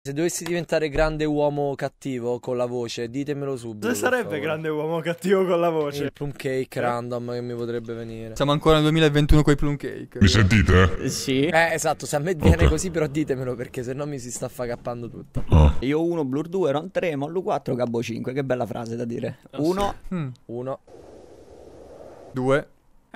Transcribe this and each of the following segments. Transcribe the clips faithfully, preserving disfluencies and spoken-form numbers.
Se dovessi diventare grande uomo cattivo con la voce, ditemelo subito. Cosa sarebbe grande uomo cattivo con la voce? Il plum cake random che mi potrebbe venire. Siamo ancora nel duemilaventuno con i plum cake. Mi sentite? Sì. Eh, esatto, se a me viene Ok. così, però ditemelo perché sennò mi si sta fagappando tutto. Oh. Io uno, Blur due, Ron tre, Mollu quattro, Gabbo cinque. Che bella frase da dire. Uno. Mm. Uno. Due.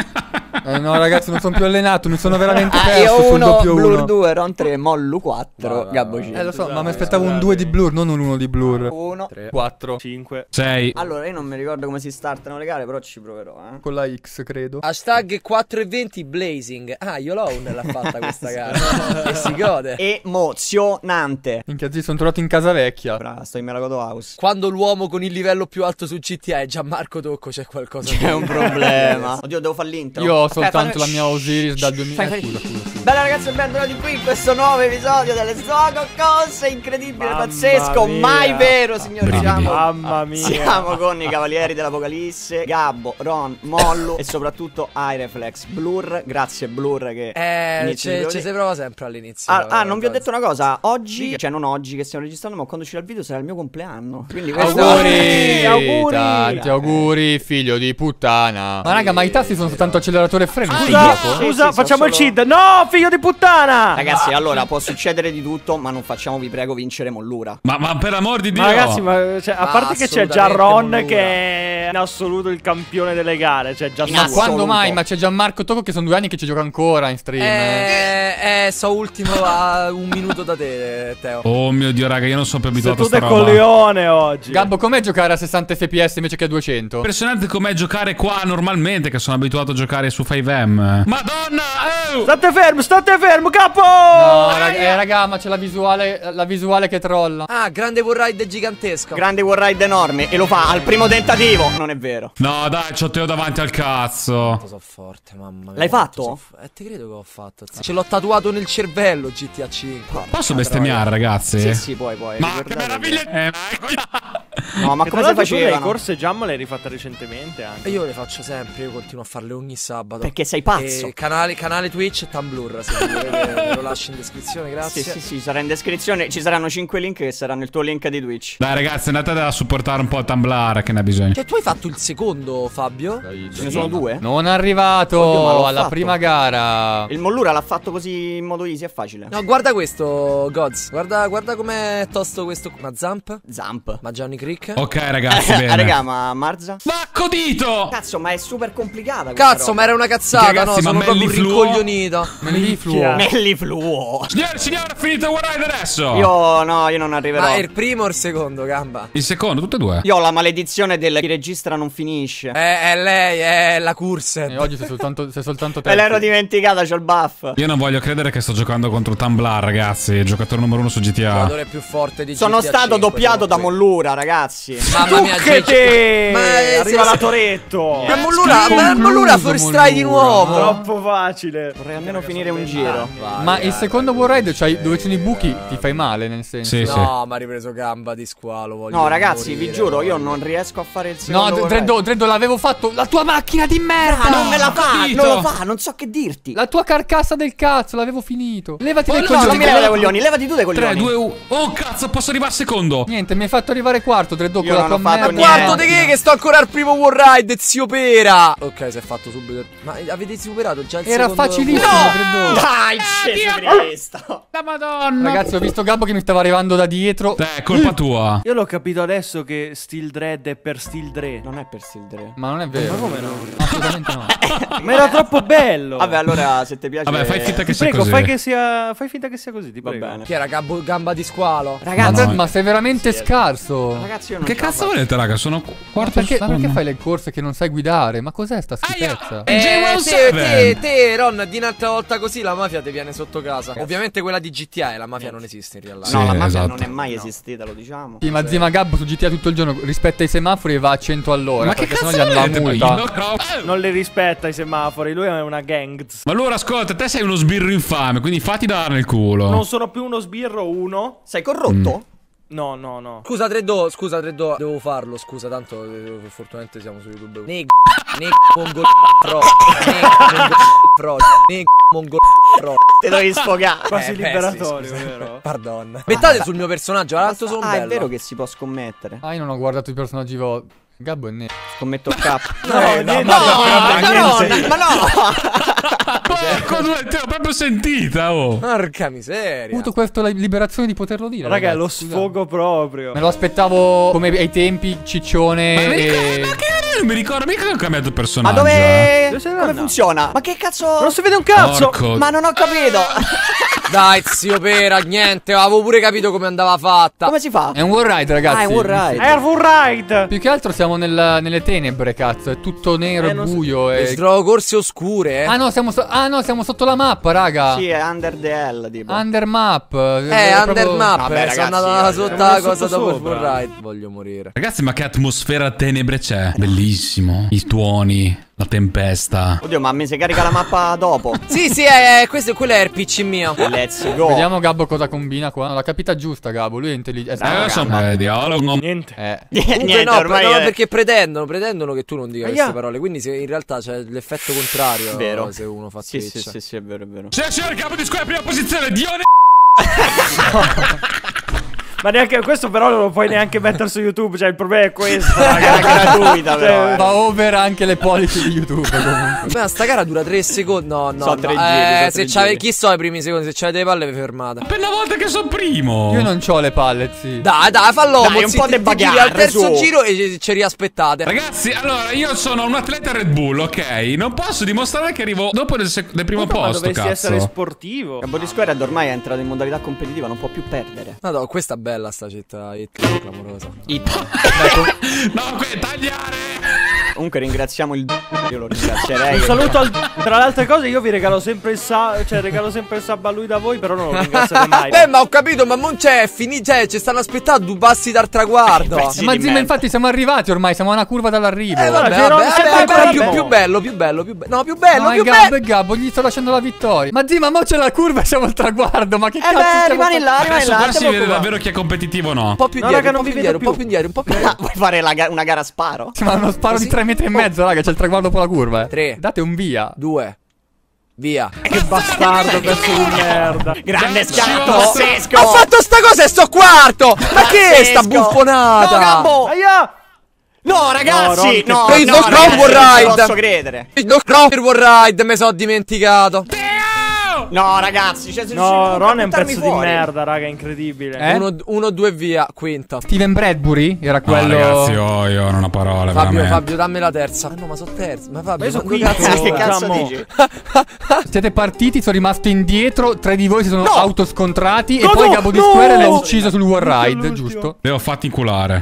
Eh no ragazzi, non sono più allenato, mi sono veramente Ah, perso io sul uno, doppio Blur uno. due, Ron tre, Mollu quattro, Vai, vai, Gabbo vai. cinque. Eh lo so, ma mi aspettavo un due di Blur, non un uno di Blur. Uno. Tre. quattro. cinque. sei. Allora, io non mi ricordo come si startano le gare, però ci proverò, eh. Con la X credo. Hashtag quattro e venti Blazing. Ah, io l'ho l'ha fatta questa gara. E si gode. Emozionante. Minchia zii, sono tornato in casa vecchia. Brava, sto in Melagodo House. Quando l'uomo con il livello più alto su G T A è Gianmarco Tocco, c'è qualcosa C'è un problema. Oddio, devo fare l'intro. Io ho Aspetta, soltanto fammi- la mia Osiris dal duemila. Fai, Eh, fai. scusa, scusa, scusa. Bella ragazzi e bentornati qui in questo nuovo episodio delle Zogo Cose. Incredibile, Mamma pazzesco, mia. mai vero signori. Brividi. Siamo, Mamma mia. siamo con i cavalieri dell'Apocalisse, Gabbo, Ron, Mollu e soprattutto iReflex. Blur, grazie Blur che Eh, inizia ci il ci video. si prova sempre all'inizio. Ah, ah, non vi ho Gozzi. detto una cosa. Oggi, cioè non oggi che stiamo registrando, ma quando uscirà il video sarà il mio compleanno. Quindi questo Auguri, auguri. tanti auguri, figlio di puttana. Ma raga, ma i tasti sono soltanto acceleratore e freno. Scusa, Sì, scusa, sì, facciamo sono il solo- cheat. No, figlio di puttana. Ragazzi, allora può succedere di tutto, ma non facciamo, vi prego, vincere Mollura. Ma, ma per amor di Dio. Ma ragazzi, ma cioè, a Ma parte che c'è già assolutamente Ron Mollura. che è in assoluto il campione delle gare, cioè già In Ma suo. assoluto. quando mai? Ma c'è Gianmarco Tocco che sono due anni che ci gioca ancora in stream. eh. Eh, eh, so ultimo a un minuto da te, Teo. Oh mio Dio, raga, io non sono più Sei abituato a tutte sta roba. coglione oggi. Gabbo, com'è giocare a sessanta F P S invece che a duecento? Impressionante com'è giocare qua normalmente, che sono abituato a giocare su cinque M. Madonna! Oh! State fermo, state fermo, capo. No, raga, eh, raga, ma c'è la visuale, la visuale che trolla. Ah, grande Warride gigantesco. Grande warride enorme e lo fa al primo tentativo. Non è vero. No, dai, c'ho Teo davanti al cazzo. Quanto so forte, mamma mia. L'hai quanto fatto? so fo- eh, te credo che ho fatto. zio. Ce l'ho tatuato nel cervello G T A cinque. Posso bestemmiare, ragazzi? Sì, sì, puoi, puoi. Ma che Ricordatevi. meraviglia! Eh, No, ma Che come tra si l'altro tu le facevano? corse Jam l'hai rifatta recentemente anche. E io le faccio sempre, io continuo a farle ogni sabato. Perché sei pazzo. E canale, canale Twitch e Tumblr, se volete, ve lo lascio in descrizione, grazie. Sì, sì, sì, sarà in descrizione. Ci saranno cinque link che saranno il tuo link di Twitch. Dai, ragazzi, andate a supportare un po' il Tumblr che ne ha bisogno. Cioè, tu hai fatto il secondo, Fabio? Ce ne sono due? Non è arrivato Oddio, ma l'ho alla fatto. prima gara. Il Mollura l'ha fatto così in modo easy e facile. No, guarda questo, Gods. Guarda, guarda com'è tosto questo. Ma Zamp? Zamp. Ma Johnny Crick? Ok, ragazzi, Ah, bene. raga, ma Marza? Vacco dito! Cazzo, ma è super complicata questa Cazzo, ma roba. era una cazzata, Ragazzi, no? ma Sono proprio Melli Fluo? rincoglionito. Mellifluo. Melli Fluo. Signore, signore, è finito il Warride adesso! Io no, io non arriverò. Ma è il primo o il secondo, gamba? Il secondo, tutte e due. Io ho la maledizione del chi registra non finisce. È, è lei, è la Curse. E oggi sei soltanto, sei soltanto te. Me l'ero dimenticata, c'ho il buff. Io non voglio credere che sto giocando contro Tumblr, ragazzi. Giocatore numero uno su G T Il A. giocatore più forte di Sono G T A stato cinque, doppiato sono da qui. Mollura, ragazzi. Mamma mia, Che G G. te! Ma è- Arriva se- la Toretto. Ma Mollura, ma Mollura first try di nuovo. Troppo facile. Vorrei almeno finire un giro. Vai, Ma vai, il secondo Warride, cioè dove ci sono i buchi, ti fai male nel senso. Sì, sì. No, ma ha ripreso gamba di squalo. voglio No, ragazzi, morire, vi giuro, io voglio- non riesco a fare il No, secondo. D- vorrei. Dreddo, Dreddo, l'avevo fatto. La tua macchina di merda! Ah, non me la fa, capito. non lo fa, non so che dirti. La tua carcassa del cazzo, l'avevo finito. Levati dai Oh, no, coglioni. non mi leva dai coglioni, levati tu dai coglioni. tre, due, uno. Oh, cazzo, posso arrivare secondo. Niente, mi hai fatto arrivare quarto, Dreddo, Io con la non tua ho fatto merda. niente. Guardo di che che sto ancora al primo Warride, zio Pera. Ok, si è fatto subito. Ma avete superato già il Era secondo facilissimo, Warride? Dreddo. Dai, sceso Cristo. La madonna. Ragazzi, ho visto Gabbo che mi stava arrivando da dietro. Eh, colpa tua. Io l'ho capito adesso che Steel Dread è per Steel Dre. Non è per Steel tre. Ma non è vero. Ma come no? Assolutamente no. Ma era troppo bello. Vabbè, allora se ti piace. Vabbè, fai finta che Ti sia prego, così. fai che sia. Fai finta che sia così, ti Va prego. bene. Chi era gabbo- gamba di squalo? Ma, Ragazzi, Dred, ma sei veramente Sì, scarso. ragazzi, io non Che ce la cazzo faccio. volete, raga? Sono qu- quarto Perché, su perché fai le corse che non sai guidare? Ma cos'è sta schifezza? Eh, J te, sette. te, te, Ron, di un'altra volta così la mafia ti viene sotto casa. Ovviamente quella di G T A e la mafia non esiste in real life. Sì, No, la mafia esatto. non è mai esistita, lo diciamo. Sì, ma zia Gabbo su G T A tutto il giorno rispetta i semafori e va a cento all'ora. Ma che perché cazzo sennò gli hanno la volete? multa. No, no. Eh, Non le rispetta i semafori, lui è una gangz. Ma allora ascolta, te sei uno sbirro infame, quindi fatti dare nel culo. Non sono più uno sbirro, uno. Sei corrotto? No, no, no. Scusa tre due, scusa tre due, devo farlo, scusa, tanto eh, fortunatamente siamo su YouTube. Neg, neg, mongol, pro, neg, mongol, pro, neg, mongol, pro. Te devi sfogare. Quasi Eh, beh, liberatorio, sì, scusa. vero? Pardon. Mettate sul mio personaggio, tanto sono Ah, bello. è vero che si può scommettere. Ah, io non ho guardato i personaggi vo... Gabbo è nero. Scommetto K. No, niente. No, ma no, ma no. Porco due, te l'ho proprio sentita, oh. Porca Ho miseria. avuto questa la liberazione di poterlo dire. Raga, è lo ragazzi, scusate. sfogo proprio. Me lo aspettavo come ai tempi, ciccione Ma, mi e... ricordo, ma che non mi ricordo mica che ho cambiato Ma personaggio. dove... Dove sei Come andato? funziona? Ma che cazzo... Non si vede un cazzo. Porco. Ma non ho capito. Dai, zio Pera, niente, avevo pure capito come andava fatta. Come si fa? È un wall ride, ragazzi. Ah, è un wall ride. Air Full Ride. Più che altro siamo nel- nelle tenebre, cazzo. È tutto nero Eh, e non so- buio E e... trovo corse oscure, eh. Ah no, siamo, so- ah, no, siamo sotto la mappa, raga. Sì, è under the L, tipo. Under map. Eh, under map, Vabbè, eh, ragazzi, sono andato eh, sotto siamo la sotto cosa dopo il sopra. full ride. Voglio morire. Ragazzi, ma che atmosfera tenebre c'è. Bellissimo. I tuoni, la tempesta. Oddio, ma mi si carica la mappa dopo. Sì, sì, eh, questo, quello è il P C mio. Let's go. Vediamo Gabbo cosa combina qua. No, l'ha capita giusta, Gabbo. Lui è intelligente. Eh, io sono un dialogo. Niente. Eh. Comunque Niente, no, ormai no, è- perché pretendono, pretendono che tu non dica Aia. queste parole. Quindi se in realtà c'è l'effetto contrario Vero. se uno fa Sì, Twitch. sì, sì, sì, è vero, è vero. C'è c'è il capo di squadra prima posizione, Dione. Ma neanche questo però non lo puoi neanche mettere su YouTube. Cioè il problema è questo, raga. È gratuita, però. eh. Va over anche le pollici di YouTube comunque. Ma sta gara dura tre secondi. No, no, So no. tre Eh, giri, so se tre c'ave, giri. chi so i primi secondi, se c'avete le palle vi fermate. Per una volta che sono primo. Io non c'ho le palle, sì. Dai, dai, fallo. Dai, un mozzi, po' ti- de ti bagarre, giri al terzo su. giro e ci, ci riaspettate. Ragazzi, allora io sono un atleta Red Bull, ok? Non posso dimostrare che arrivo dopo del, sec- del primo Ma posto, dovresti cazzo. essere sportivo. Body Square ormai è entrato in modalità competitiva, non può più perdere. No, no, questa è bella sta città, hit, clamorosa. No, que- tagliare. Comunque ringraziamo il io lo ringrazierei. Un saluto al... Tra le altre cose io vi regalo sempre il sub. Cioè regalo sempre il sub a lui da voi. Però non lo ringrazierei mai. Beh, ma ho capito, ma non c'è, finito, cioè, ci stanno aspettando due passi dal traguardo. Eh, sì. Eh, ma di zii, ma merda. infatti siamo arrivati ormai, siamo a una curva dall'arrivo. Eh, vabbè, Geron vabbè, sempre vabbè, ancora però più, primo. più bello, più bello, più bello. No, più bello, No, è più Gabbo, bello. è Gabbo, gli sto lasciando la vittoria. Ma zii, ma mo c'è la curva e siamo al traguardo. Ma che Eh cazzo beh, stiamo rimani là, rimani Adesso là. qua te si lo vede occupa. davvero chi è competitivo o no. Un po' più No, indietro, raga, un po' non più vi indietro, vedo un po' più indietro, un po' più indietro. Vuoi fare la ga- una gara a sparo? Ma uno sparo di tre metri e mezzo, raga, c'è il traguardo dopo la curva. Eh. Tre. Date un via. Due. Via. Che bastardo, pezzo di merda. Grande Cazzo, scatto, ma- pazzesco. Ho fatto sta cosa e sto quarto! Ma che è sta Pazzesco. buffonata? No, Gabbo! Aia! No, ragazzi! No, No, Ron, no, che- no, non ragazzi, Wall non ci Ride. posso credere. No, no, il wall ride, mi sono dimenticato. No, ragazzi, cioè, se No, riuscite Ron è un a buttarmi pezzo di fuori. merda, raga, incredibile. Eh? Uno, uno, due, via, quinta. Steven Bradbury era No, quello. ragazzi, oh, io non ho parole, Fabio, veramente. Fabio, dammi la terza. Ah, no, ma sono terza. Ma Fabio, Ma io sono quando quinto. cazzo Che stai? cazzo Facciamo- dici? Siete partiti, sono rimasto indietro. Tre di voi si sono No! autoscontrati. No, e poi no, Gabbo di no! Square l'ha ucciso sul wall L'ultimo, ride, l'ultimo. giusto? Le ho fatti inculare.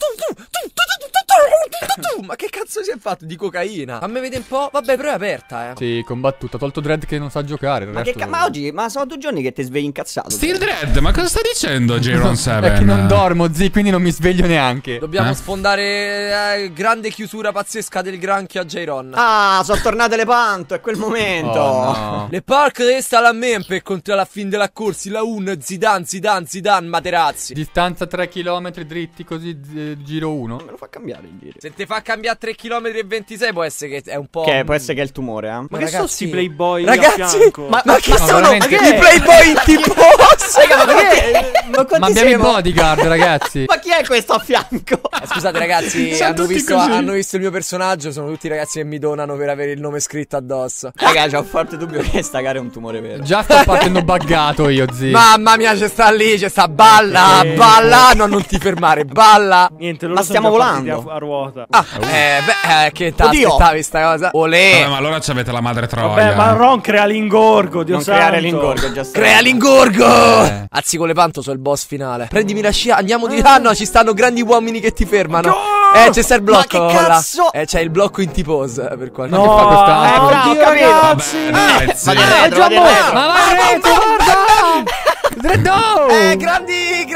Ma che cazzo si è fatto di cocaina? Fammi vedere un po'. Vabbè, però è aperta, eh. Sì, combattuto. Ha tolto Dredd che non sa giocare. il Ma, che resto- ca- ma oggi, ma sono due giorni che ti svegli incazzato. Steel Dread, ma cosa sta dicendo J-Ron sette? È che non dormo, zi, quindi non mi sveglio neanche. Dobbiamo Eh? sfondare eh, grande chiusura pazzesca del granchio a J-Ron. Ah, sono tornate le panto, è quel momento. Oh, no. Le park resta la men per contro la fin della corsi. La un, Zidane, Zidane, Zidane, Materazzi. Distanza tre chilometri dritti così, eh, giro uno. Me lo fa cambiare il giro. Se ti fa cambiare tre chilometri e ventisei può essere che è un po'. Che può essere che è il tumore, eh. Ma che ragazzi- sono sti playboy a Ragazzi, fianco? ma, ma chi No, sono veramente. i playboy in tipo? Raga, ma perché? Ma Ma quanti abbiamo i siamo? bodyguard, ragazzi. Ma chi è questo a fianco? Eh, scusate ragazzi, Sono hanno tutti visto, così. hanno visto il mio personaggio. Sono tutti ragazzi che mi donano per avere il nome scritto addosso. Raga, c'ho un forte dubbio che sta gara è un tumore vero. Già sto partendo buggato io, zi. Mamma mia, c'è sta lì, c'è sta balla, Eh. balla. No, non ti fermare, balla. Niente, loro Ma sono stiamo già partiti volando. a, a ruota. Ah, eh, beh, eh, che Oddio. t'aspettavi sta cosa? Vabbè, Olè. ma allora c'avete la madre troia. Vabbè, ma Ron crea l'ingorgo, Dio Non santo. creare l'ingorgo, già sta. Crea l'ingorgo! Eh. Azzi con le panto, sono il boss finale. Prendimi la scia, andiamo di là. No, ci stanno grandi uomini che ti fermano. No! Eh, c'è sta il blocco. Ma che là. cazzo? Eh, c'è il blocco in T-pose. eh, Per qualche Ma che fa quest'altro? Eh, bravo, oddio, ho capito. ragazzi. Vabbè, ragazzi. Ma di Ah, retro, è già va di morto. retro. Ma vai, Reto, guarda! Dreddo! Eh, grandi, grandi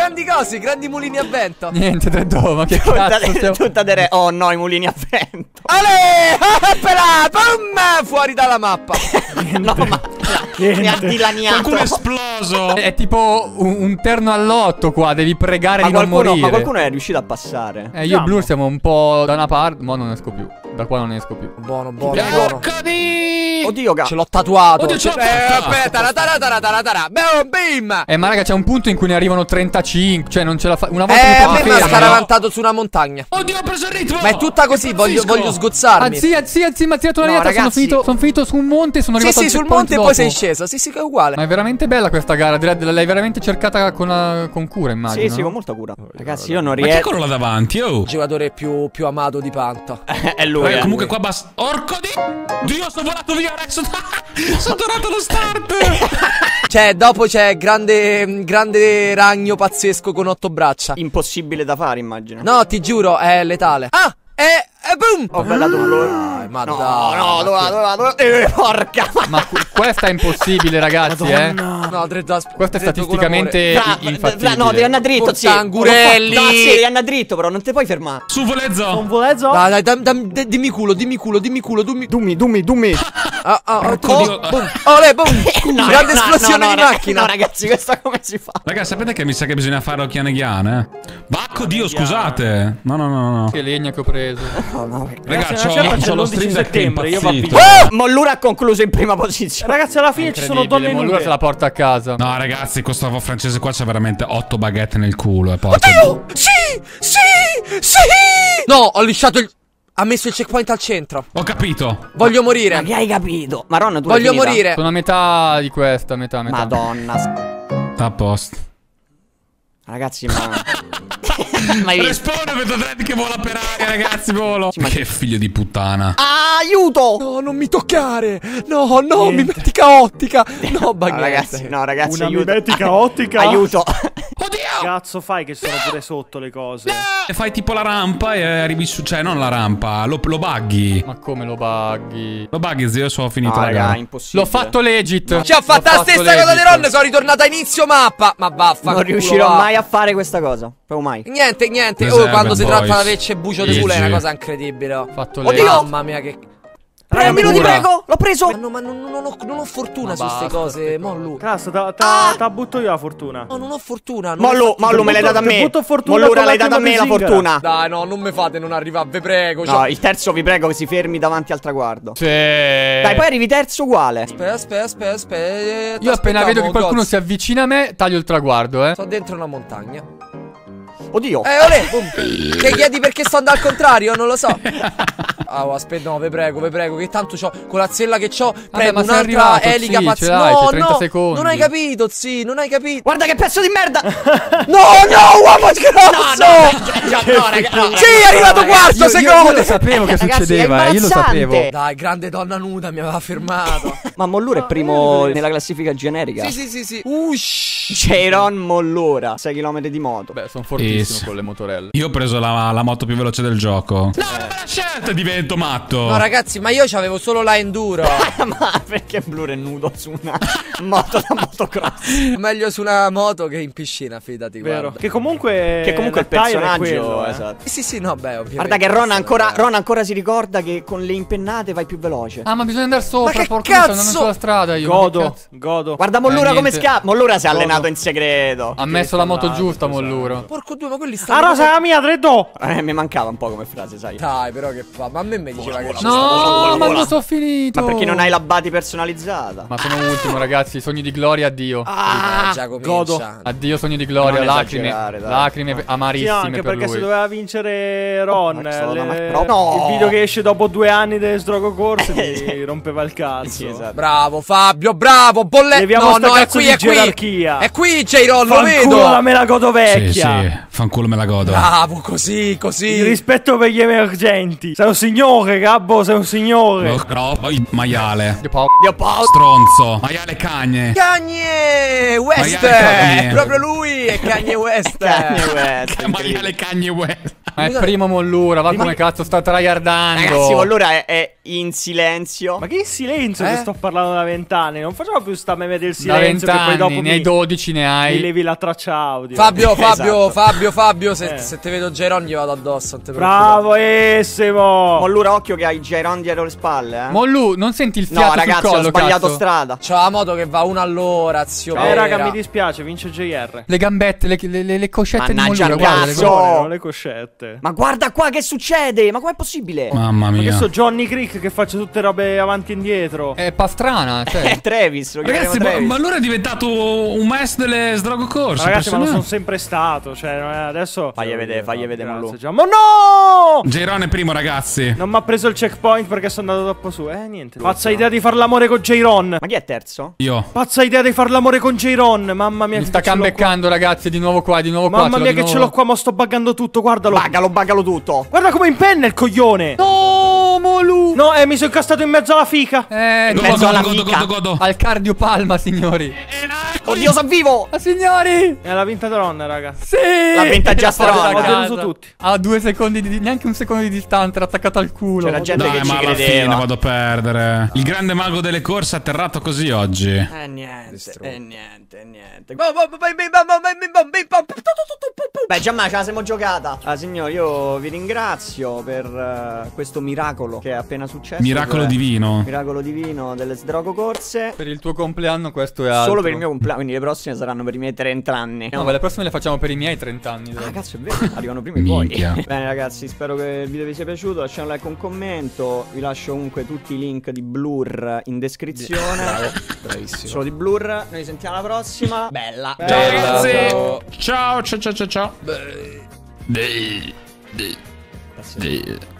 grandi cose, grandi mulini a vento. Niente, Treddo, ma che Tutta, cazzo stiamo... tutta dere... Oh no, i mulini a vento. Ale! Appena! Boom! Fuori dalla mappa. No, ma mi ha dilaniato. Qualcuno è esploso. È tipo un, un terno all'otto qua, devi pregare Ma di non qualcuno, morire. ma qualcuno è riuscito a passare. Eh, io e Blur siamo un po' da una parte, ma non esco più. Da qua non esco più. Buono, buono, buono. Porca di... Oddio, Ce cazzo. l'ho tatuato. Oddio, ce l'ho Eh, fatta. aspetta, la tara tara tara tara. Boom, bim! Eh, ma raga, c'è un punto in cui ne arrivano trentacinque. Cioè, non ce la fa. Una volta Eh, mi a trovo me mi ha fermo. scaravantato su una montagna. Oddio, ho preso il ritmo. Ma è tutta così, voglio, Impazzisco. voglio sgozzarmi. Anzi, anzi, anzi, mi ha tirato una No, riata. Sono ragazzi. finito, sono finito su un monte e sono Sì, arrivato sì, al sul checkpoint monte e poi dopo. sei sceso. Sì, sì, che è uguale. Ma è veramente bella questa gara, Dredd, l'hai veramente cercata con, la- con cura, immagino. Sì, sì, no? con molta cura. Ragazzi, io non Ma chi è riesco. quello là davanti? Oh. Il giocatore più, più amato di Panta. È lui. Eh, eh. comunque qua basta. Orco di... Dio, sono volato via adesso. Sono tornato allo start. Cioè, dopo c'è grande, grande ragno pazzesco con otto braccia. Impossibile da fare, immagino. No, ti giuro, è letale. Ah! E, e boom! Ho bellato un loro. Dai, ma No, dai. no, dove va, dove va, dove va? Eh, porca. Ma qu- questa è impossibile, ragazzi, eh. No, Dreddo, asp- Questo è Dreddo, con statisticamente Fra- i- infattibile. fra- no, devi andare dritto, sì. Portangurelli. No, sì, devi andare dritto, però non ti puoi fermare. Su Volezzo. Non volezzo? amore. Dai, dai, dam- dam- dimmi culo, dimmi culo, dimmi culo, dimmi. Dummi, dummi, dummi. Ah, ah, ah, Porco oh, Dio. boom. Olè, boom. No, Grande no, esplosione no, no, di no, macchina. No, ragazzi, questa come si fa? Raga, sapete che mi sa che bisogna fare Occhiane Ghian, eh? Bacco Dio, scusate. No, no, no, no. Che legna che ho preso. No, no. Raga, Ragazzi, c'ho, una certa c'è c'ho lo l'undici stream deck che è settembre, io impazzito. vado a Oh, Mollura ha concluso in prima posizione. Ragazzi, alla fine ci sono donne Incredibile, nude. Mollura se la porta a casa. No, ragazzi, questo francese qua c'ha veramente otto baguette nel culo, e poi... Oddio! Sì! Sì! Sì! No, ho lisciato il... Ha messo il checkpoint al centro. Ho capito. Voglio morire. Ma che hai capito? Maronna, tu Voglio l'hai finita? morire. Sono a metà di questa, a metà, a metà. Madonna. Sta a posto. Ragazzi, ma... Mai visto? Respawn, vedo Dredd che vola per aria, ragazzi, volo. ma- Che figlio di puttana. Ah, aiuto! No, non mi toccare. No, no, mi metti caotica. No, No, baguette. ragazzi, no, ragazzi, Una aiuto. mimetica ottica. Aiuto. Oddio! Cazzo fai che sono pure sotto le cose? E fai tipo la rampa e arrivi su... Cioè, non la rampa, lo, lo buggy. Ma come lo buggy? Lo buggy, zio, sono finito, No, raga. raga, impossibile. L'ho fatto legit. Ci ha fatta la L'ho stessa fatto cosa di legit. Ron. Sono ritornata a inizio mappa. Ma vaffanculo. Non riuscirò va. mai a fare questa cosa. Proprio mai. Niente, niente. Reserve Oh, quando si boys. tratta di avere bucio di G culo è G. una cosa incredibile. Oh. Fatto Oddio! legit. Mamma mia, che. Prendilo, ti pura. prego. L'ho preso. Ma, no, ma non, non ho, non ho fortuna Ma su queste basta, cose, Mollu. Cazzo, ta, Ah! ta, ta butto io la fortuna. No, non ho fortuna. non Mollu, ho fatto- Mollu, me l'hai butto- data a ti me. butto fortuna Mollura, con l'hai la data a me la prima zingara. fortuna. Dai, no, non mi fate non arrivare, ve prego. No, cioè- il terzo vi prego che si fermi davanti al traguardo. Sì. Dai, poi arrivi terzo uguale. Aspetta, aspetta, aspetta, aspetta. Io appena vedo che qualcuno si avvicina a me, taglio il traguardo, eh. Sto dentro una montagna. Oddio. Eh, olè, boom. Che chiedi perché sto andando al contrario? Non lo so. Ah, oh, aspetta, no, ve prego, ve prego. Che tanto c'ho con la zella che c'ho. Prendo ma sei un'altra arrivato, elica sì, pazz- ce l'hai, No, c'hai trenta no, secondi. non hai capito, sì, non hai capito. Guarda che pezzo di merda. No, no, uomo grosso. No, raga, no. Sì, è arrivato quarto, Io, io, secondo. io lo sapevo che Ragazzi, è succedeva, eh, io lo imbarazzante. sapevo. Dai, grande donna nuda mi aveva fermato. Ma Mollura è primo nella classifica generica. Sì, sì, sì, sì. Ush. Jairon Mollura, sei chilometri di moto. Beh, sono fortissimo Yes. con le motorelle. Io ho preso la, la moto più veloce del gioco. No, non me la scelta, divento matto. No, ragazzi, ma io c'avevo solo la enduro. Ma perché Blur è nudo su una moto da motocross? Meglio su una moto che in piscina, fidati, Vero. guarda. Che comunque. Che comunque il la tire è personaggio, quello, eh. esatto. Sì, sì, no, beh, ovviamente. Guarda che Ron ancora, Ron ancora si ricorda che con le impennate vai più veloce. Ah, ma bisogna andare sopra, Ma che porco, sto andando cazzo? sulla strada io. ma che Godo, cazzo? godo. Guarda Mollura Eh, come niente. scappa. Mollura si è Godo. allenato in segreto. Ha messo la moto Esatto, giusta, esatto. Molluro. Porco due, ma quelli Ah, stanno. rosa la mia, Dreddo. Eh, mi mancava un po' come frase, sai. Dai, però che fa? Ma a me mi diceva che c'è No, ma non sono finito. Ma perché non hai la body personalizzata? Ma sono ultimo, ragazzi. Sogni di gloria, addio. Ah, già comincia. godo. Addio, sogni di gloria. Non Lacrime. esagerare, dai. Lacrime No. Sì, amarissime anche per perché lui. se doveva vincere Ron, Ma solo da le- Mac Pro. No. il video che esce dopo due anni del Strogo Corse mi rompeva il cazzo. Sì, esatto. Bravo Fabio, bravo, bolle. Leviamo No, sta no, è cazzo qui, di è qui. gerarchia. È qui, J-Ron, lo Fanculo, la vedo. me la godo Sì, vecchia. sì, fanculo me la godo. Bravo, così, Il così. rispetto per gli emergenti. Sei un signore, Gabbo, sei un signore. Oh, no, poi maiale. Dio Paolo. Dio Paolo. Stronzo. Maiale cagne. Kanye West. Magari Kanye. Proprio lui è Kanye West. Kanye West, Maiale cagne West. Ma è primo Mollura, va Prima- come cazzo sta tryhardando. Ragazzi, Mollura è, è in silenzio. Ma che silenzio Eh? che sto parlando da vent'anni. Non facciamo più sta meme del Da silenzio che poi vent'anni, dopo ne hai mi, dodici ne mi hai. levi la traccia audio. Fabio, Fabio, Esatto. Fabio, Fabio, se, Eh. se te vedo Geron gli vado addosso, non te preoccupare. Bravo Essimo. Mollura, occhio che hai Giron dietro le spalle, eh. Mollu, non senti il fiato No, ragazzi, sul collo, ho sbagliato cazzo? strada. C'ho la moto che va una all'ora, zio. Eh Pera. raga, mi dispiace, vince J R. Le gambette, le, le, le, le coscette Mannaggia di il Mollura, guarda. le cazzo. guarda. Sono le coscette. Ma guarda qua che succede? Ma com'è possibile? Mamma Ma che mia. so Johnny Creek che faccio tutte robe avanti e indietro. È pastrana, È cioè. Travis, lo chiameremo Ragazzi, ma, Travis. ma allora è diventato un maestro delle sdrogo corse. Ma ragazzi, ma lo sono impressionante. sempre stato. Cioè, non è- adesso. Fagli vedere, fagli vedere, Grazie, Malù. Giammo. No! Jairon è primo, ragazzi. Non mi ha preso il checkpoint perché sono andato troppo su. Eh, niente. Pazza idea di far l'amore con J-Ron. Ma chi è terzo? Io. Pazza idea di far l'amore con J-Ron. Mamma mia, Mi che sta ce l'ho qua. cambeccando, ragazzi, di nuovo qua, di nuovo qua. Mamma ce l'ho mia, di che ce nuovo. l'ho qua. Ma sto buggando tutto. Guardalo. Baggalo, baggalo tutto. Guarda come impenna il coglione. No, Molu. No, eh, mi sono incastrato in mezzo alla fica. Eh, In no, mezzo alla godo, mica. godo, godo. al cardiopalma, signori. Oddio, sono vivo! Ma signori! E l'ha vinta Dron, raga. Sì! L'ha vinta già Fuori Stron. da Ho casa. deluso tutti. A due secondi di neanche un secondo di distanza, era attaccato al culo. C'era gente Dai, che ci ma alla fine credeva. vado a perdere. Il grande mago delle corse è atterrato così oggi. Eh niente, eh niente, niente. Beh, Giamma, ce la siamo giocata. Ah, signori, io vi ringrazio per eh, questo miracolo che è appena successo. Miracolo cioè, divino. Miracolo divino delle sdrogo corse. Per il tuo compleanno questo è altro. Solo per il mio compleanno, quindi le prossime saranno per i miei trenta anni. No, ma le prossime le facciamo per i miei trenta anni. Ah, dai. cazzo, è vero, arrivano prima i tuoi. Minchia. Bene, ragazzi, spero che il video vi sia piaciuto. Lasciate un like, un commento. Vi lascio comunque tutti i link di Blur in descrizione. Bravo, bravissimo. Solo di Blur. Noi ci sentiamo alla prossima. Bella. Ciao Bella. ragazzi. Ciao. Ciao, ciao, ciao, ciao, ciao. Beh. Dei, dei, dei.